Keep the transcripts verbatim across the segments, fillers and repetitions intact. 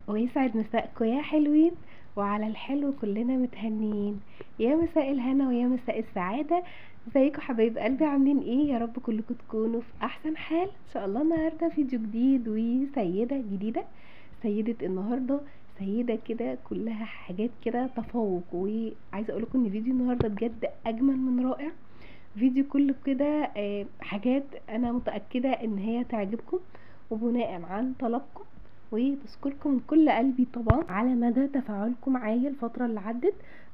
ويسعد مساءكم يا حلوين، وعلى الحلو كلنا متهنيين. يا مساء الهنا ويا مساء السعادة. ازيكم حبايب قلبي؟ عاملين ايه؟ يا رب كلكم تكونوا في احسن حال ان شاء الله. النهارده فيديو جديد وسيدة جديدة. سيدة النهارده سيدة كده كلها حاجات كده تفوق، وعايزه اقول لكم ان فيديو النهارده بجد اجمل من رائع. فيديو كله كده آه، حاجات انا متأكدة ان هي تعجبكم، وبناء عن طلبكم وبشكركم من كل قلبي طبعا على مدى تفاعلكم معايا الفترة اللي عدت.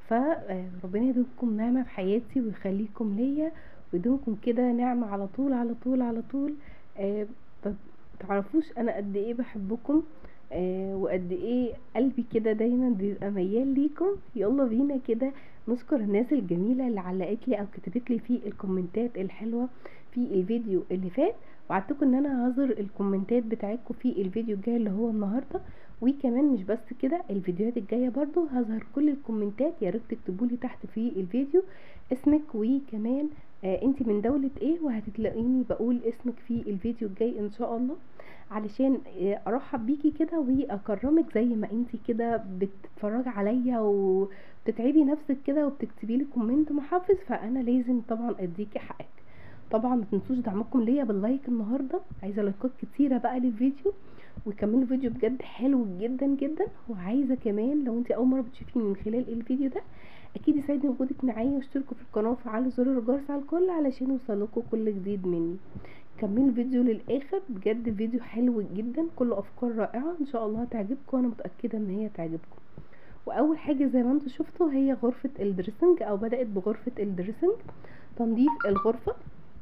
فربنا يدومكم نعمة في حياتي ويخليكم ليا، ويدومكم كده نعمة على طول على طول على طول. آه، طب تعرفوش انا قد ايه بحبكم، آه وقد ايه قلبي كده دايما بيبقى ميال ليكم. يلا بينا كده نشكر الناس الجميلة اللي علقت لي او كتبت لي في الكومنتات الحلوة في الفيديو اللي فات. وعدتكم ان انا هظهر الكومنتات بتاعتكم في الفيديو الجاي اللي هو النهارده. وكمان مش بس كده، الفيديوهات الجايه برضو هظهر كل الكومنتات. يا ريت تكتبوا لي تحت في الفيديو اسمك، وكمان آه انت من دولة ايه، وهتلاقيني بقول اسمك في الفيديو الجاي ان شاء الله، علشان آه ارحب بيكي كده واكرمك زي ما انت كده بتتفرجي عليا وبتتعبي نفسك كده وبتكتبي لي كومنت محفز، فانا لازم طبعا اديكي حقك. طبعا ما تنسوش دعمكم ليا باللايك النهارده، عايزه لايكات كتيره بقى للفيديو، وكمان الفيديو بجد حلو جدا جدا. وعايزه كمان لو انت اول مره بتشوفيني من خلال الفيديو ده، اكيد يسعدني وجودك معايا، واشتركوا في القناه وفعلوا زر الجرس على الكل علشان يوصلكوا كل جديد مني. كملوا الفيديو للاخر، بجد فيديو حلو جدا كله افكار رائعه ان شاء الله هتعجبكم، وانا متاكده ان هي تعجبكم. واول حاجه زي ما انتم شفتوا هي غرفه الدريسنج، او بدات بغرفه الدريسنج، تنظيف الغرفه.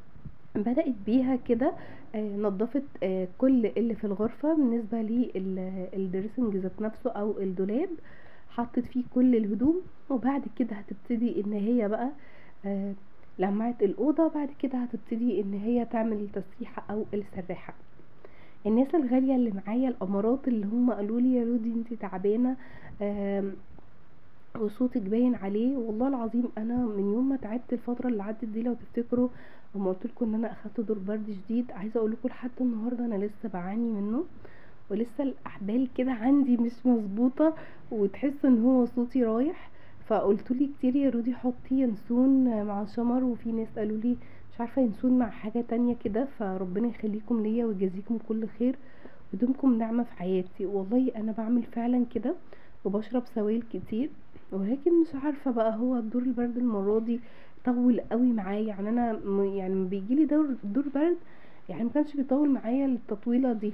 بدأت بيها كده، آه، نظفت آه، كل اللي في الغرفة بالنسبة للدريسنج ذات نفسه او الدولاب، حطت فيه كل الهدوم. وبعد كده هتبتدي ان هي بقى آه، لمعت الأوضة. بعد كده هتبتدي ان هي تعمل التسريحة او السراحة. الناس الغالية اللي معايا الامارات اللي هم قالوا لي يا رودي انتي تعبانة آم، وصوتك باين عليه، والله العظيم انا من يوم ما تعبت الفتره اللي عدت دي، لو تفتكروا لما قلت لكم ان انا اخدت دور برد شديد، عايزه اقول لكم لحد النهارده انا لسه بعاني منه، ولسه الاحبال كده عندي مش مظبوطه، وتحس ان هو صوتي رايح. فقلت لي كتير يا رودي حطي ينسون مع شمر، وفي ناس قالوا لي مش عارفه ينسون مع حاجه تانية كده. فربنا يخليكم ليا ويجازيكم كل خير، ودومكم نعمه في حياتي. والله انا بعمل فعلا كده، وبشرب سوائل كتير، ولكن مش عارفه بقى هو دور البرد المره دي طول قوي معايا. يعني انا م- يعني لما بيجيلي دور دور برد، يعني ما كانش بيطول معايا التطويله دي.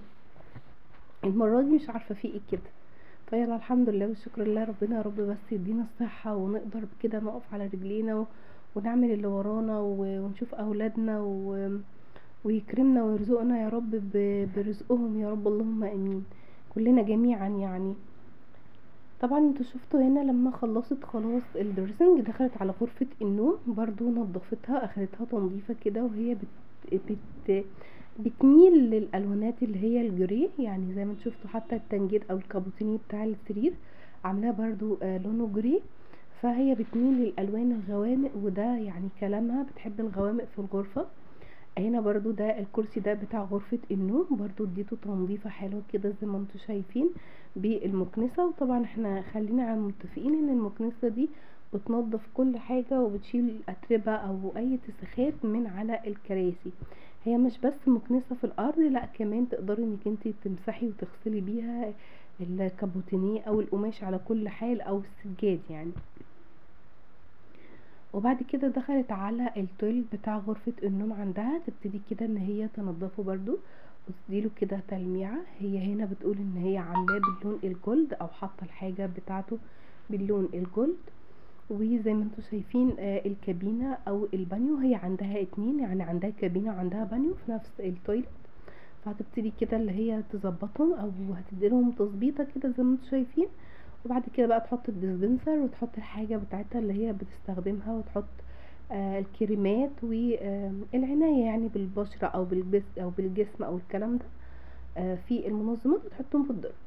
المره دي مش عارفه في ايه كده. فيلا الحمد لله والشكر لله، ربنا يا رب بس يدينا الصحه ونقدر كده نقف على رجلينا و... ونعمل اللي ورانا و... ونشوف اولادنا و... ويكرمنا ويرزقنا يا رب ب... برزقهم يا رب، اللهم امين كلنا جميعا يعني. طبعا انتوا شفتوا هنا لما خلصت خلاص الدريسنج، دخلت على غرفة النوم برضو نظفتها، اخدتها تنظيفة كده، وهي بت... بت... بتميل للالوانات اللي هي الجري، يعني زي ما انتوا شفتوا حتى التنجيد او الكابوتيني بتاع السرير عاملاه برضو آه لونه جري. فهي بتميل للالوان الغوامق، وده يعني كلامها بتحب الغوامق في الغرفة. هنا برضو ده الكرسي ده بتاع غرفة النوم، برضو اديته تنظيفة حلوة كده زي ما انتوا شايفين بالمكنسة. وطبعا احنا خلينا على متفقين ان المكنسة دي بتنظف كل حاجة وبتشيل اتربة او اي تسخات من على الكراسي. هي مش بس مكنسة في الارض، لا كمان تقدري انك انت تمسحي وتغسلي بيها الكابوتينيه او القماش على كل حال او السجاد يعني. وبعد كده دخلت على التويل بتاع غرفة النوم عندها، تبتدي كده ان هي تنضفه برضو وتديله كده تلميعة. هي هنا بتقول ان هي عاملاه باللون الجولد، او حاطة الحاجة بتاعته باللون الجولد. وزي ما انتوا شايفين آه الكابينة او البانيو هي عندها اتنين، يعني عندها كابينة وعندها بانيو في نفس التويلت. فهتبتدي كده اللي هي تظبطهم او هتديلهم تظبيطة كده زي ما انتوا شايفين. وبعد كده بقى تحط الديسبنسر وتحط الحاجة بتاعتها اللي هي بتستخدمها، وتحط آه الكريمات والعناية يعني بالبشرة او بالجسم او بالجسم او الكلام ده آه في المنظمات، وتحطهم في الدرج.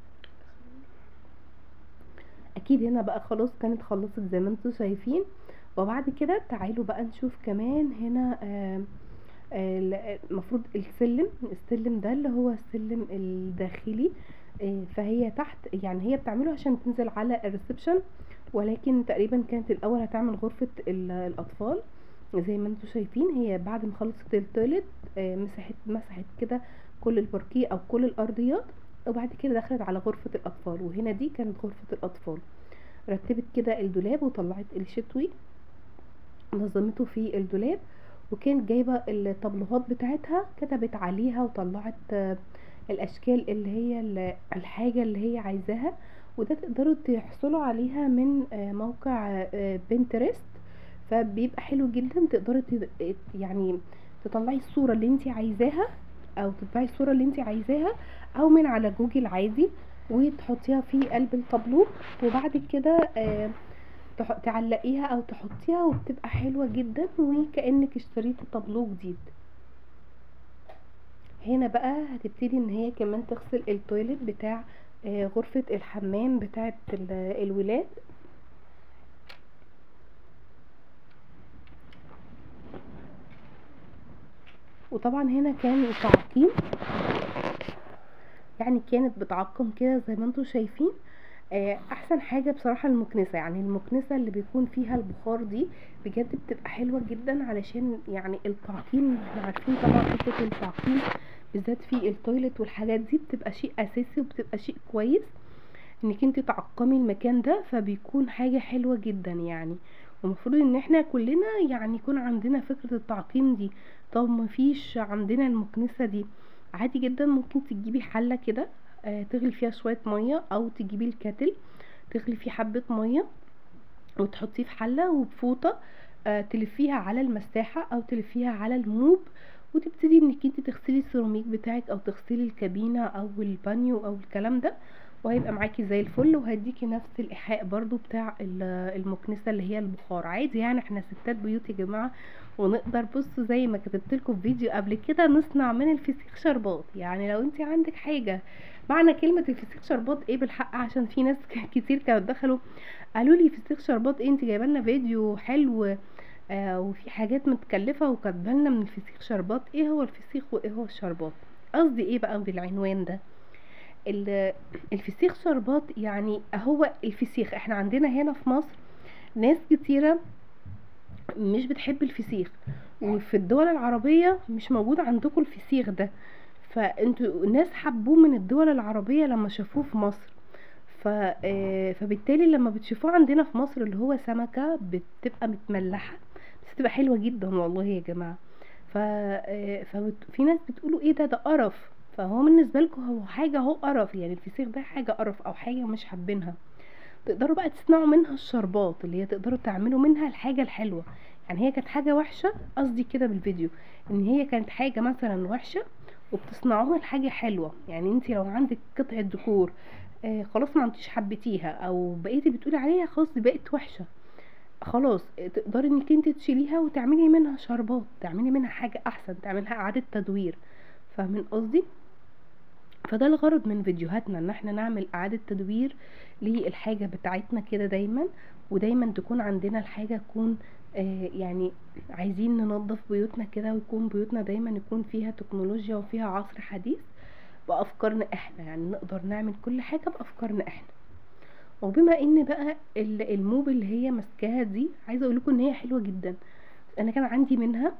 اكيد هنا بقى خلاص كانت خلصت زي ما انتم شايفين، وبعد كده تعالوا بقى نشوف كمان هنا آه ال- المفروض السلم السلم ده اللي هو السلم الداخلي. آه، فهي تحت، يعني هي بتعمله عشان تنزل على الريسبشن، ولكن تقريبا كانت الاول هتعمل غرفة ال- الاطفال. زي ما انتم شايفين هي بعد ما خلصت التويلت آه، مسحت مسحت كده كل الباركيه او كل الارضيات، وبعد كده دخلت على غرفة الاطفال، وهنا دي كانت غرفة الاطفال. رتبت كده الدولاب وطلعت الشتوي نظمته في الدولاب، وكانت جايبة الطبلوهات بتاعتها كتبت عليها وطلعت آه، الاشكال اللي هي ال- الحاجة اللي هي عايزاها. وده تقدروا تحصلوا عليها من آه، موقع آه، بنترست. فبيبقى حلو جدا، تقدري تد- يعني تطلعي الصورة اللي انت عايزاها، او تطبعي الصورة اللي انت عايزاها، او من على جوجل عادي وتحطيها في قلب الطابلو. وبعد كده آه، تح- تعلقيها او تحطيها، وبتبقى حلوة جدا وكأنك اشتريتي طابلو جديد. هنا بقى هتبتدي ان هي كمان تغسل التويلت بتاع آه، غرفة الحمام بتاعت ال- الولاد. وطبعا هنا كان تعقيم، يعني كانت بتعقم كده زي ما انتم شايفين. آه، احسن حاجة بصراحة المكنسة، يعني المكنسة اللي بيكون فيها البخار دي بجد بتبقى حلوة جدا، علشان يعني التعقيم احنا عارفين طبعا حتة التعقيم بالذات في التويلت والحاجات دي بتبقى شيء اساسي وبتبقى شيء كويس انك انت تعقمي المكان ده، فبيكون حاجة حلوة جدا يعني. ومفروض ان احنا كلنا يعني يكون عندنا فكرة التعقيم دي. طب مفيش عندنا المكنسة دي، عادي جدا ممكن تجيبي حلة كده آه، تغلي فيها شوية مية، او تجيبي الكاتل تغلي فيه حبة مية وتحطيه في حلة وبفوطة آه، تلفيها على المساحة او تلفيها على الموب، وتبتدي انك انت تغسلي السيراميك بتاعك او تغسلي الكابينة او البانيو او الكلام ده، وهيبقى معاكي زي الفل، وهديكي نفس الايحاء برضو بتاع ال- المكنسة اللي هي البخار. عادي يعني احنا ستات بيوت يا جماعة، ونقدر بصوا زي ما كتبت لكم في فيديو قبل كده نصنع من الفسيخ شربات. يعني لو انت عندك حاجة، معنى كلمة الفسيخ شربات ايه بالحق؟ عشان في ناس كتير كانوا دخلوا قالوا لي فسيخ شربات ايه، انت جايبه لنا فيديو حلو آه وفي حاجات متكلفه وكاتبه لنا من الفسيخ شربات. ايه هو الفسيخ وايه هو الشربات؟ قصدي ايه بقى بالعنوان ده؟ ال- الفسيخ شربات يعني هو الفسيخ. احنا عندنا هنا في مصر ناس كتيره مش بتحب الفسيخ، وفي الدول العربيه مش موجود عندكم الفسيخ ده، فانتوا الناس حبوه من الدول العربيه لما شافوه في مصر. ف آه، فبالتالي لما بتشوفوه عندنا في مصر اللي هو سمكة بتبقى متملحة، بس بتبقى حلوة جدا والله يا جماعة. ف آه، فبت... في ناس بتقولوا ايه ده ده قرف، فهو بالنسبة لكم هو حاجة، هو قرف يعني الفسيخ ده حاجة قرف او حاجة مش حابينها. تقدروا بقى تصنعوا منها الشربات اللي هي تقدروا تعملوا منها الحاجة الحلوة. يعني هي كانت حاجة وحشة، قصدي كده بالفيديو ان هي كانت حاجة مثلا وحشة وبتصنعوها لحاجة حلوة. يعني انت لو عندك قطعة ديكور آه خلاص ما انتيش حبيتيها او بقيتي بتقولي عليها خلاص دي بقت وحشة، خلاص آه، تقدري انك انت تشيليها وتعملي منها شربات، تعملي منها حاجة احسن، تعملها اعادة تدوير. فاهمين قصدي؟ فده الغرض من فيديوهاتنا، ان احنا نعمل اعادة تدوير للحاجة بتاعتنا كده دايما، ودايما تكون عندنا الحاجة تكون آه يعني عايزين ننظف بيوتنا كده، ويكون بيوتنا دايما يكون فيها تكنولوجيا وفيها عصر حديث بافكارنا احنا، يعني نقدر نعمل كل حاجة بافكارنا احنا. وبما ان بقى ال- الموب اللي هي ماسكاها دي، عايزه اقول لكم ان هي حلوه جدا. انا كان عندي منها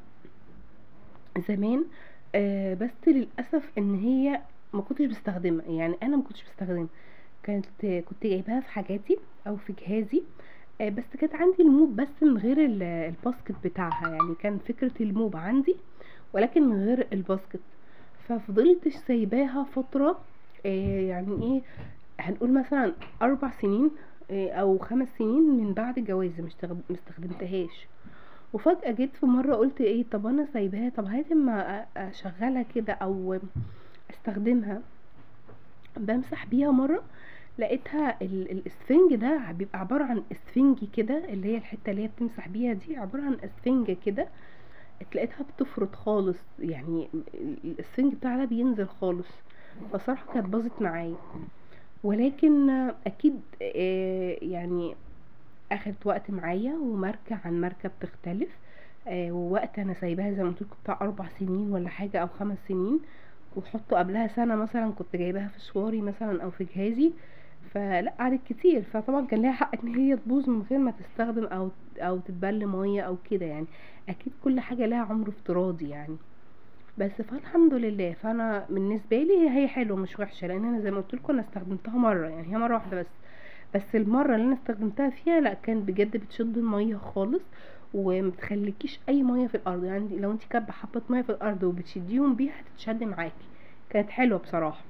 زمان آه بس للاسف ان هي ما كنتش بستخدمها، يعني انا ما كنتش بستخدمها، كانت كنت جايباها في حاجاتي او في جهازي آه بس كانت عندي الموب بس من غير ال- الباسكت بتاعها، يعني كان فكرة الموب عندي ولكن من غير الباسكت. ففضلت سايباها فترة آه يعني ايه، هنقول مثلا اربع سنين، آه او خمس سنين من بعد جوازي مش مستخدمتهاش. وفجأة جيت في مرة قلت ايه، طب انا سايباها، طب هاتي اما أ- اشغلها كده او استخدمها. بمسح بيها مرة لقيتها ال- الاسفنج ده بيبقى عبارة عن اسفنج كده، اللي هي الحتة اللي هي بتمسح بيها دي عبارة عن اسفنج كده، لقيتها بتفرط خالص، يعني ال- الاسفنج بتاعها بينزل خالص. فصراحة كانت باظت معايا. ولكن اكيد آه، يعني اخدت وقت معايا، وماركه عن ماركه بتختلف. آه ووقت انا سايباها زي ما قلت لكم بتاع اربع سنين ولا حاجه او خمس سنين، وحطه قبلها سنه مثلا كنت جايباها في شواري مثلا او في جهازي، فلا قعدت كتير، فطبعا كان ليها حق ان هي تبوظ من غير ما تستخدم او او تتبل ميه او كده يعني. اكيد كل حاجه لها عمر افتراضي يعني. بس فالحمد لله، فانا بالنسبه لي هي حلوه مش وحشه، لان انا زي ما قلت لكم انا استخدمتها مره، يعني هي مره واحده بس. بس المره اللي انا استخدمتها فيها لا، كان بجد بتشد الميه خالص، ومتخليكيش اي ميه في الارض، يعني لو انت كابه حبه ميه في الارض وبتشديهم بيها هتتشد معاكي. كانت حلوه بصراحه.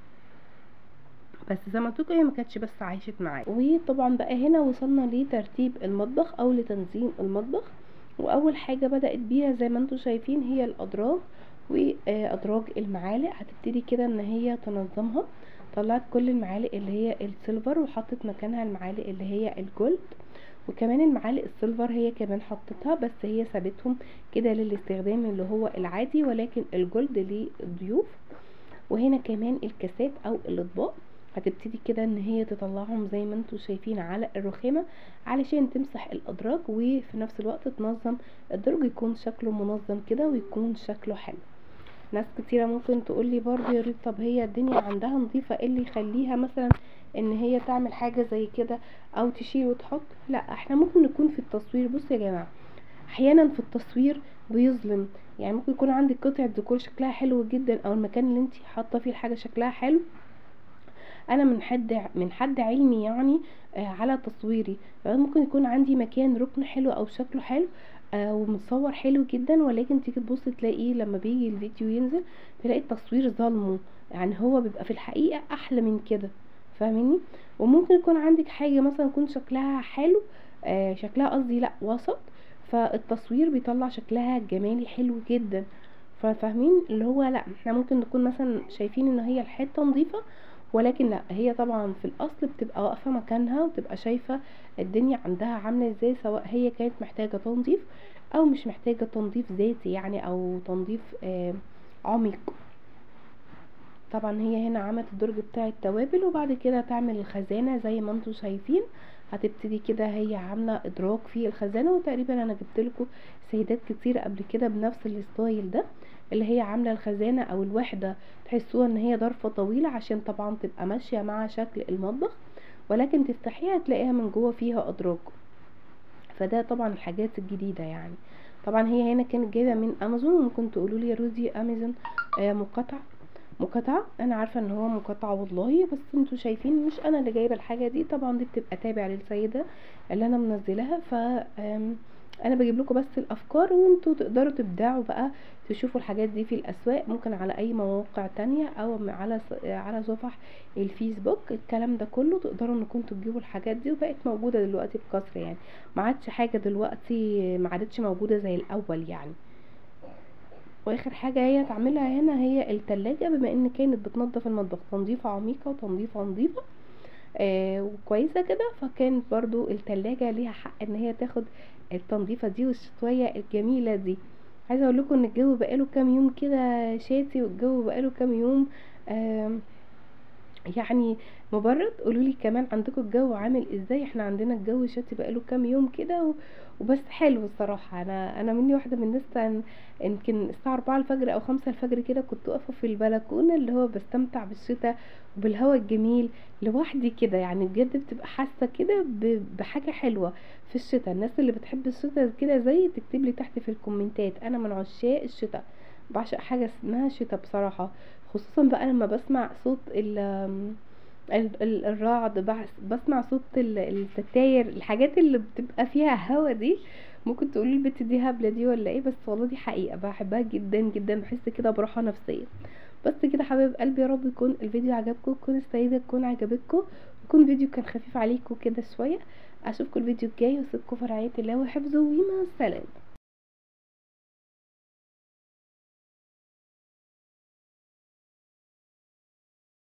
بس زي ما قلت لكم هي ما كانتش بس عايشت معايا. وطبعا بقى هنا وصلنا لترتيب المطبخ او لتنظيم المطبخ. واول حاجه بدات بيها زي ما انتم شايفين هي الادراج، وادراج المعالق. هتبتدي كده ان هي تنظمها. طلعت كل المعالق اللي هي السيلفر وحطت مكانها المعالق اللي هي الجولد، وكمان المعالق السيلفر هي كمان حطتها، بس هي سابتهم كده للاستخدام اللي هو العادي، ولكن الجولد للضيوف. وهنا كمان الكاسات او الاطباق هتبتدي كده ان هي تطلعهم زي ما انتم شايفين على الرخامة، علشان تمسح الادراج، وفي نفس الوقت تنظم الدرج يكون شكله منظم كده ويكون شكله حلو. ناس كتيرة ممكن تقولي برضه يا ريت، طب هي الدنيا عندها نظيفة، ايه اللي يخليها مثلا ان هي تعمل حاجة زي كده او تشيل وتحط؟ لا، احنا ممكن نكون في التصوير، بصوا يا جماعة، احيانا في التصوير بيظلم. يعني ممكن يكون عندك قطعة ديكور شكلها حلو جدا، او المكان اللي انت حاطه فيه الحاجة شكلها حلو. انا من حد من حد علمي يعني آه على تصويري، ممكن يكون عندي مكان ركن حلو او شكله حلو آه ومتصور حلو جدا، ولكن تيجي تبص تلاقيه لما بيجي الفيديو ينزل تلاقي التصوير ظلمه، يعني هو بيبقى في الحقيقة احلى من كده، فاهميني؟ وممكن يكون عندك حاجة مثلا يكون شكلها حلو آه شكلها قصدي لا وسط، فالتصوير بيطلع شكلها جمالي حلو جدا. ففاهمين اللي هو لا، احنا ممكن نكون مثلا شايفين ان هي الحته نظيفه، ولكن لا، هي طبعا في الاصل بتبقى واقفه مكانها وتبقى شايفه الدنيا عندها عامله ازاي، سواء هي كانت محتاجه تنظيف او مش محتاجه تنظيف ذاتي يعني، او تنظيف آه عميق. طبعا هي هنا عملت الدرج بتاع التوابل، وبعد كده تعمل الخزانه زي ما انتم شايفين. هتبتدي كده هي عامله ادراج في الخزانه، وتقريبا انا جبت لكم سيدات كتير قبل كده بنفس الستايل ده، اللي هي عامله الخزانه او الوحده تحسوها ان هي ضرفه طويله عشان طبعا تبقى ماشيه مع شكل المطبخ، ولكن تفتحيها تلاقيها من جوه فيها ادراج. فده طبعا الحاجات الجديده يعني. طبعا هي هنا كانت جايبه من امازون، وممكن تقولوا لي يا روزي امازون آه مقاطعه مقاطعة، انا عارفة ان هو مقاطعة والله، بس انتوا شايفين مش انا اللي جايبة الحاجة دي، طبعا دي بتبقى تابع للسيدة اللي انا منزلاها. ف انا بجيب لكم بس الافكار، وانتوا تقدروا تبدعوا بقى، تشوفوا الحاجات دي في الاسواق، ممكن على اي مواقع تانية او على على صفح الفيسبوك، الكلام ده كله تقدروا انكم تجيبوا الحاجات دي، وبقت موجودة دلوقتي بكثرة يعني، ما عادش حاجة دلوقتي ما عادتش موجودة زي الاول يعني. واخر حاجة هي تعملها هنا هي التلاجة، بما ان كانت بتنظف المطبخ تنظيفة عميقة وتنظيفة نظيفة آه وكويسة كده، فكانت برضو التلاجة ليها حق ان هي تاخد التنظيفة دي والشوية الجميلة دي. عايزة اقول لكم ان الجو بقاله كام يوم كده شاتي، والجو بقاله كام يوم آه يعني مبرد. قولولي كمان عندكم الجو عامل ازاي؟ احنا عندنا الجو شتي بقاله كام يوم كده و... وبس حلو الصراحه. انا انا مني واحده من الناس كان يمكن الساعه أربعة الفجر او خمسة الفجر كده كنت واقفه في البلكونه، اللي هو بستمتع بالشتاء وبالهواء الجميل لوحدي كده، يعني بجد بتبقى حاسه كده ب... بحاجه حلوه في الشتاء. الناس اللي بتحب الشتاء كده زي تكتب لي تحت في الكومنتات، انا من عشاق الشتاء، بعشق حاجه اسمها شتاء بصراحه، خصوصا بقى لما بسمع صوت ال ال- ال- الرعد، بحس بسمع صوت ال- الستاير، الحاجات اللي بتبقى فيها هوا دي. ممكن تقولي البت دي هبلة دي ولا ايه، بس والله دي حقيقة بحبها جدا جدا، بحس كده براحة نفسية. بس كده حبايب قلبي، يا رب يكون الفيديو عجبكم، تكون السيدة تكون عجبتكم، يكون فيديو كان خفيف عليكم كده شوية. اشوفكم الفيديو الجاي، واسيبكم في رعاية الله وحفظه، ومع السلامة.